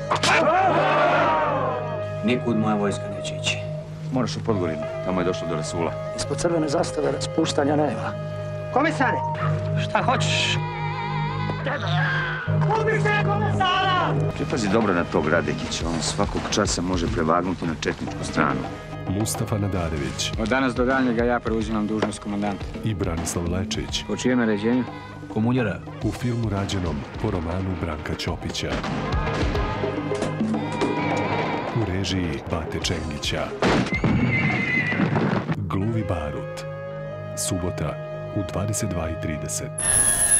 Nikud moja vojska neće ići. Moraš u Podgorinu, tamo je došlo do rasula. Ispod crvene zastave raspuštanja nema. Komisare! Šta hoćeš? Ubite komisara! Pripazi dobro na tog Radekića, on svakog časa može prevagnuti na četničku stranu. Mustafa Nadarević Od danas do daljnjega ja preuzimam dužnost komandanta. i Branislav Lečić Po čijem naređenju? Komunjera. u filmu rađenom po romanu Branka Ćopića. U režiji Bate Čengića. Gluvi barut. Subota u 22:30.